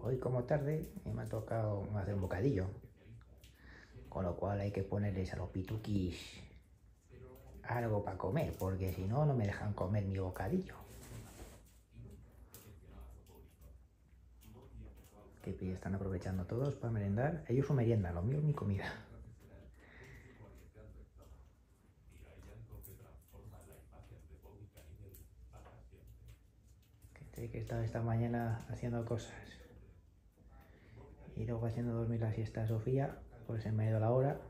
hoy como tarde y me ha tocado hacer un bocadillo. Con lo cual hay que ponerles a los pituquis algo para comer, porque si no, no me dejan comer mi bocadillo. Que están aprovechando todos para merendar. Ellos su merienda, lo mío es mi comida. Que he estado esta mañana haciendo cosas y luego haciendo dormir la siesta a Sofía, pues se me ha ido la hora.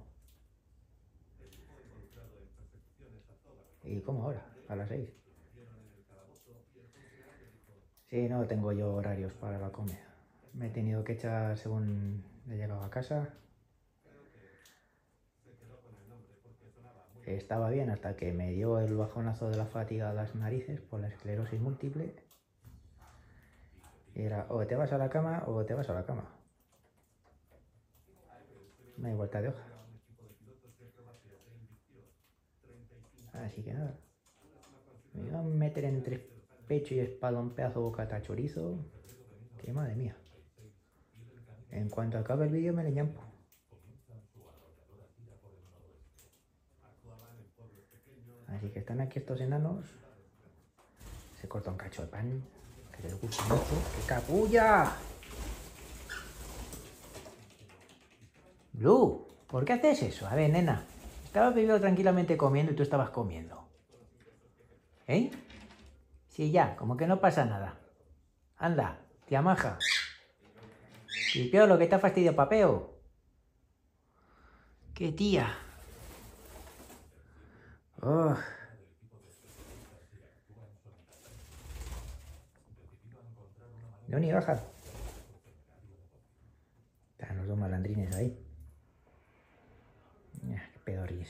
¿Y cómo ahora? A las 6. Sí, no tengo yo horarios para la comida. Me he tenido que echar según he llegado a casa. Estaba bien hasta que me dio el bajonazo de la fatiga a las narices por la esclerosis múltiple. Y era o te vas a la cama o te vas a la cama. No hay vuelta de hoja. Así que nada. Me iba a meter entre pecho y espalda un pedazo de bocata chorizo. Que madre mía. En cuanto acabe el vídeo me le ñampo. Así que están aquí estos enanos. Se corta un cacho de pan. Que les gusta mucho. ¡Qué capulla! Blue, ¿por qué haces eso? A ver, nena. Estabas bebiendo tranquilamente comiendo y tú estabas comiendo. ¿Eh? Sí, ya, como que no pasa nada. Anda, tía maja. Pipiolo, que te ha fastidiado papeo. ¡Qué tía! Oh. No, ni baja. Están los dos malandrines ahí. Qué pedorris.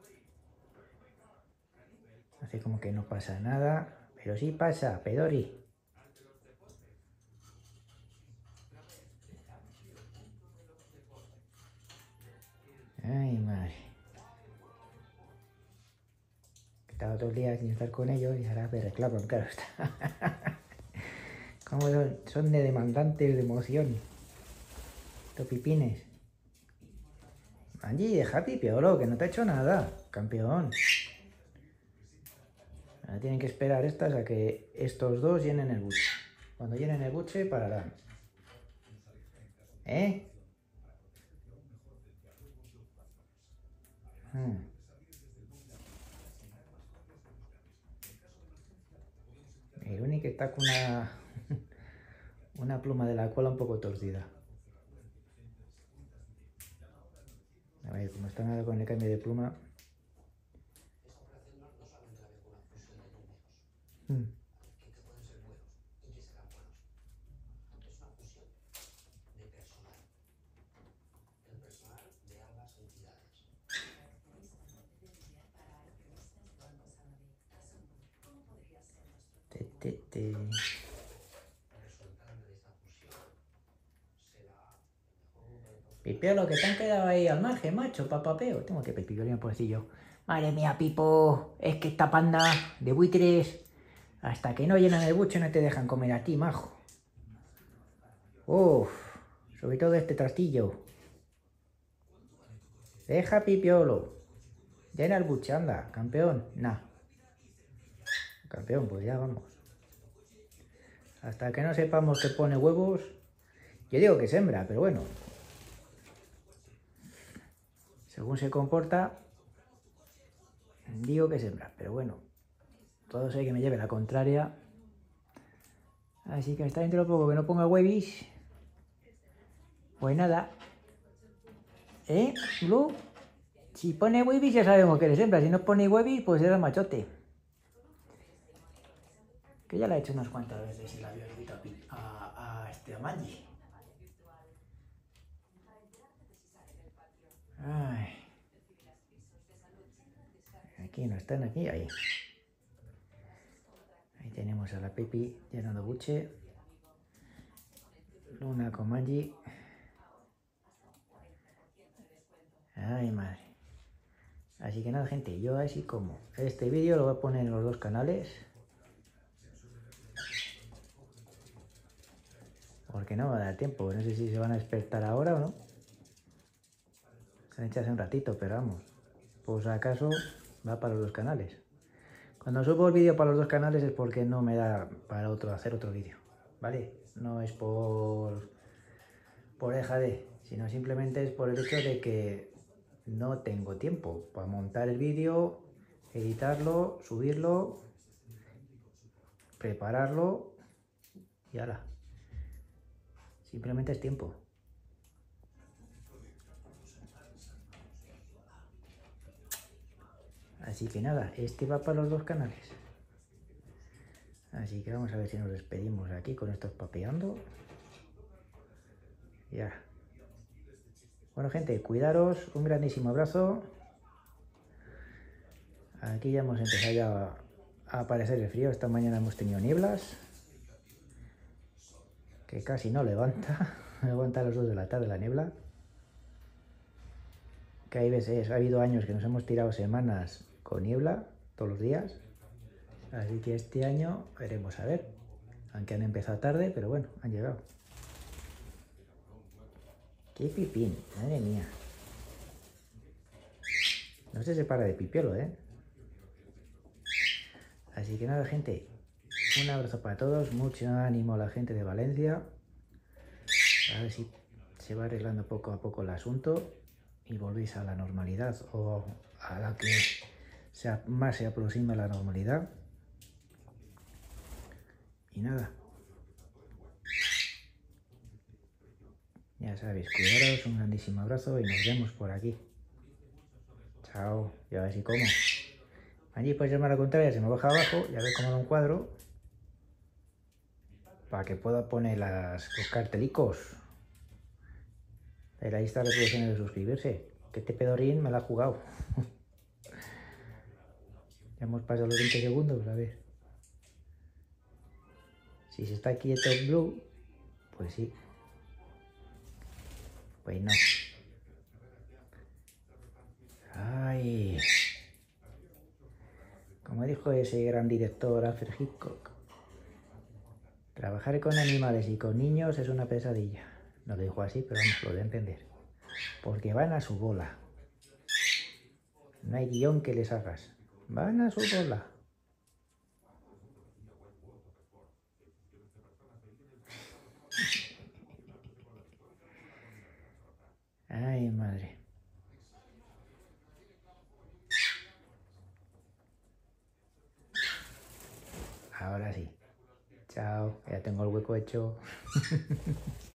Hace como que no pasa nada, pero sí pasa, pedori. Ay, madre. Estaba todo el día sin estar con ellos y ahora me reclaman, claro está. ¿Cómo son de demandantes de emoción? Estos pipines. Angie, deja pipiolo, que no te ha hecho nada, campeón. Ahora tienen que esperar estas a que estos dos llenen el buche. Cuando llenen el buche, pararán. ¿Eh? El único que está con una pluma de la cola un poco torcida. A ver, como está nada con el cambio de pluma. Pipeo, que te han quedado ahí al margen, macho, papapeo. Tengo que pipiolín pobrecillo. Madre mía, Pipo, es que esta panda de buitres, hasta que no llenan el buche no te dejan comer a ti, majo. Uff, sobre todo este trastillo. Deja Pipiolo. Llena el buche, anda, campeón. Nah. Campeón, pues ya vamos. Hasta que no sepamos que pone huevos. Yo digo que sembra, pero bueno. Según se comporta, digo que sembra, pero bueno. Todo sé que me lleve la contraria. Así que hasta dentro de poco que no ponga huevis. Pues nada. ¿Eh, Blue? Si pone huevis ya sabemos que le sembra. Si no pone huevis, pues era machote. Que ya la he hecho unas cuantas veces y la había invitado a Manji. Ay. Aquí no están, aquí, ahí. Ahí tenemos a la Pepi llenando buche. Luna con Manji. Ay, madre. Así que nada, gente, yo así como este vídeo lo voy a poner en los dos canales. Porque no va a dar tiempo. No sé si se van a despertar ahora o no. Se han hecho hace un ratito, pero vamos. Pues acaso va para los dos canales. Cuando subo el vídeo para los dos canales es porque no me da para hacer otro vídeo. ¿Vale? No es por deja de, sino simplemente es por el hecho de que no tengo tiempo para montar el vídeo, editarlo, subirlo, prepararlo y ala. Simplemente es tiempo. Así que nada, este va para los dos canales. Así que vamos a ver si nos despedimos aquí con estos papeando. Ya. Bueno, gente, cuidaros, un grandísimo abrazo. Aquí ya hemos empezado ya a aparecer el frío. Esta mañana hemos tenido nieblas, que casi no levanta. Levanta a las 2 de la tarde la niebla. Que hay veces, ha habido años que nos hemos tirado semanas con niebla todos los días. Así que este año veremos a ver. Aunque han empezado tarde, pero bueno, han llegado. ¡Qué pipín! Madre mía. No se separa de pipiolo, ¿eh? Así que nada, gente. Un abrazo para todos. Mucho ánimo a la gente de Valencia. A ver si se va arreglando poco a poco el asunto y volvéis a la normalidad o a la que más se aproxima a la normalidad. Y nada. Ya sabéis, cuidaros, un grandísimo abrazo y nos vemos por aquí. Chao, y a ver si como. Allí puedes llamar a la contraria, se me baja abajo, ya ves cómo da un cuadro. Para que pueda poner los cartelicos de la lista de reproducciones de suscribirse. Que este pedorrín me la ha jugado. Ya hemos pasado los 20 segundos, a ver. Si se está quieto Blue, pues sí. Pues no. Ay. Como dijo ese gran director Alfred Hitchcock, trabajar con animales y con niños es una pesadilla. No lo dijo así, pero vamos, lo de entender. Porque van a su bola. No hay guión que les hagas. Van a su bola. Ay, madre. Ahora sí. Chao, ya tengo el hueco hecho.